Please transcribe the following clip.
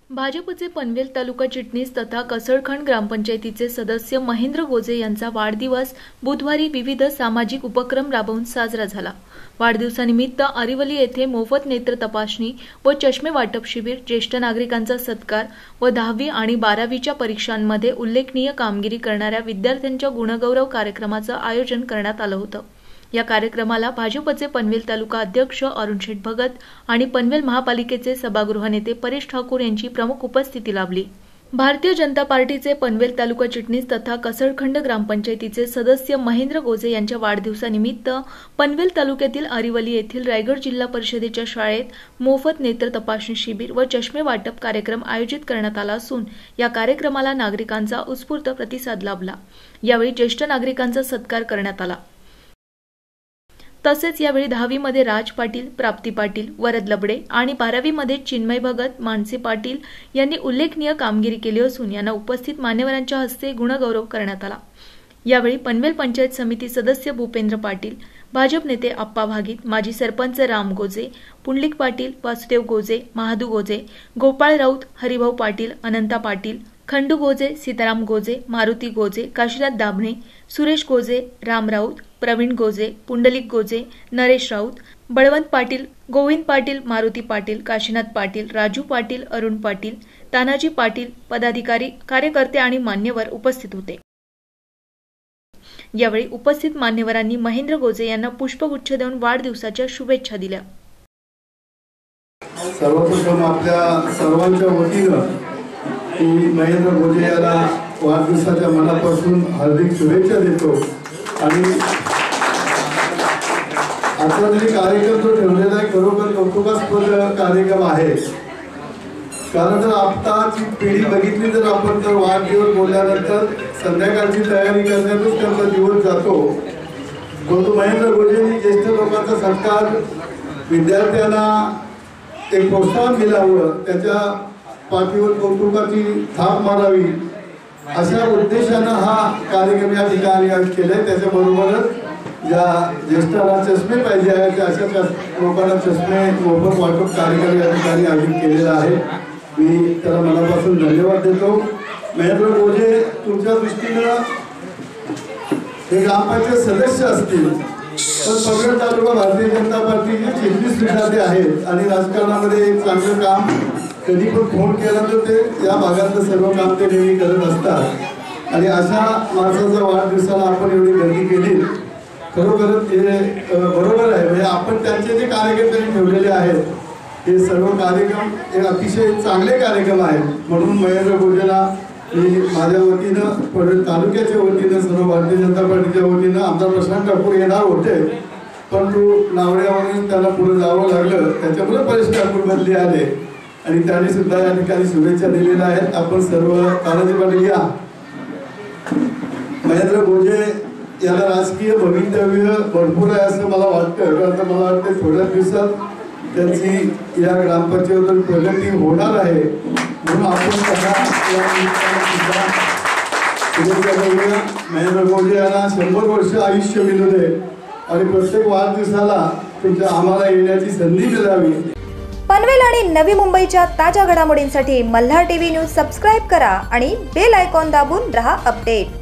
भाजपचे पनवेल तालुका चिटणीस तथा कसळखंड ग्रामपंचायतीचे सदस्य महेंद्र गोजे यांचा वाढदिवस बुधवारी विविध सामाजिक उपक्रम राबवून साजरा झाला। वाढदिवसानिमित्त अरिवली येथे मोफत नेत्र तपासणी व चष्मे वाटप शिबिर, ज्येष्ठ नागरिकांचा सत्कार व 10वी आणि 12वीच्या परीक्षांमध्ये उल्लेखनीय कामगिरी करणाऱ्या विद्यार्थ्यांच्या गुणगौरव कार्यक्रमाचं आयोजन करण्यात आलं होतं। या कार्यक्रमाला भाजपचे पनवेल तालुका अध्यक्ष अरुण शेठ भगत आणि पनवेल महापालिकेचे सभागृह नेते परेश ठाकूर यांची प्रमुख उपस्थिती लाभली। भारतीय जनता पार्टीचे पनवेल तालुका चिटणीस तथा कसळखंड ग्रामपंचायतीचे सदस्य महेंद्र गोजे यांच्या वाढदिवसानिमित्त पनवेल तालुक्यातील अरिवली येथील रायगड जिल्हा परिषदेच्या शाळेत मोफत नेत्र तपासणी शिबिर व चष्मे वाटप कार्यक्रम आयोजित करण्यात आला असून या कार्यक्रमाला नागरिकांचा उत्स्फूर्त प्रतिसाद लाभला। यावेळी ज्येष्ठ नागरिकांचा सत्कार करण्यात आला। तसेच यावेळी 10वी मध्ये राज पाटील, प्राप्ती पाटील, वरद लबडे आणि 12वी मध्ये चिन्मय भगत, मानसी पाटील यांनी उल्लेखनीय कामगिरी केली असून यांना उपस्थित मान्यवरांच्या हस्ते गुणगौरव करण्यात आला। यावेळी पनवेल पंचायत समिती सदस्य भूपेंद्र पाटील, भाजप नेते आप्पा भागीत, माजी सरपंच राम गोजे, पुंडलिक पाटील, वासुदेव गोजे, महादू गोजे, गोपाळ राऊत, हरिभाऊ पाटील, अनंता पाटील, खंडू गोजे, सीताराम गोजे, मारुती गोजे, काशीनाथ दाभणे, सुरेश गोजे, राम राऊत, प्रवीण गोजे, पुंडलिक गोजे, नरेश राऊत, बळवंत पाटील, गोविंद पाटील, मारुती पाटील, काशीनाथ पाटील, राजू पाटील, अरुण पाटील, तानाजी पाटील, पदाधिकारी, कार्यकर्ते आणि मान्यवर उपस्थित होते। यावेळी उपस्थित मान्यवरांनी महेंद्र गोजे यांना पुष्पगुच्छ देऊन वाढदिवसाच्या शुभेच्छा दिल्या। सर्वप्रथम आपल्या सर्वांच्या वतीनं महेंद्र गोजे यांना वाढदिवसाच्या मनापासून हार्दिक शुभेच्छा देतो आणि आता जरी कार्यक्रम जो ठेवलेला आहे खरोखर कौतुकास्पद कार्यक्रम आहे। कारण जर आताची पिढी बघितली तर आपण जर वाढदिवस बोलल्यानंतर संध्याकाळची तयारी करण्यातच त्यांचा दिवस जातो। परंतु महेंद्र गोजेंनी ज्येष्ठ लोकांचा सत्कार, विद्यार्थ्यांना एक प्रोत्साहन दिलावं, त्याच्या पाठीवर कौतुकाची थाप मारावी अशा उद्देशानं हा कार्यक्रम या ठिकाणी आयोजित केलाय। त्याच्याबरोबरच ज्या ज्येष्ठांना चष्मे पाहिजे आहेत अशा लोकांना चष्मे मोफत वाटप कार्यक्रम या ठिकाणी आयोजित केलेला आहे। मी त्याला मनापासून धन्यवाद देतो। महेंद्र गोजे तुमच्या दृष्टीनं हे ग्रामपंचायत सदस्य असतील पण पनवेल तालुका भारतीय जनता पार्टीचे चिटणीस विद्यार्थी आहेत आणि राजकारणामध्ये एक चांगलं काम कधी पण फोन केला तर ते या भागातलं सर्व काम ते नेहमी करत असतात आणि अशा माणसाच्या वाढदिवसाला आपण एवढी गर्दी केली खरोखरच हे बरोबर आहे। म्हणजे आपण त्यांचे जे कार्यक्रम त्यांनी ठेवलेले आहेत हे सर्व कार्यक्रम हे अतिशय चांगले कार्यक्रम आहेत। म्हणून महेंद्र गोजेला मी माझ्या वतीनं पनवेल तालुक्याच्या वतीनं सर्व भारतीय जनता पार्टीच्या वतीनं आमदार प्रशांत ठाकूर येणार होते परंतु नावड्यावरून त्यांना पुढे जावं लागलं, त्याच्यामुळे परेश ठाकूर बदली आले आणि त्यांनी सुद्धा या ठिकाणी शुभेच्छा दिलेल्या आहेत। आपण सर्व तानाजी पाटील या महेंद्र गोजे याला राजकीय भवितव्य भरपूर आहे असं मला वाटतं। कारण मला वाटतं थोड्या दिवसात त्यांची या ग्रामपंचायतीवर प्रगती होणार आहे म्हणून आपण त्यांना महेंद्र गोजे यांना 100 वर्ष आयुष्य मिळू दे आणि प्रत्येक वाढदिवसाला तुमच्या आम्हाला येण्याची संधी मिळावी। पनवेल आणि नवी मुंबईच्या ताज्या घडामोडींसाठी मल्हार टीव्ही न्यूज सबस्क्राइब करा आणि बेल आयकॉन दाबून रहा अपडेट।